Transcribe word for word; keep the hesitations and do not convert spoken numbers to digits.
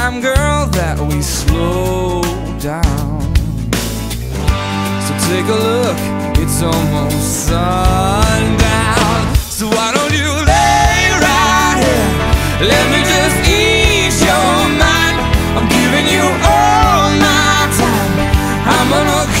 time, girl, that we slow down. So take a look, it's almost sundown. So why don't you lay right here, let me just ease your mind. I'm giving you all my time, I'm gonna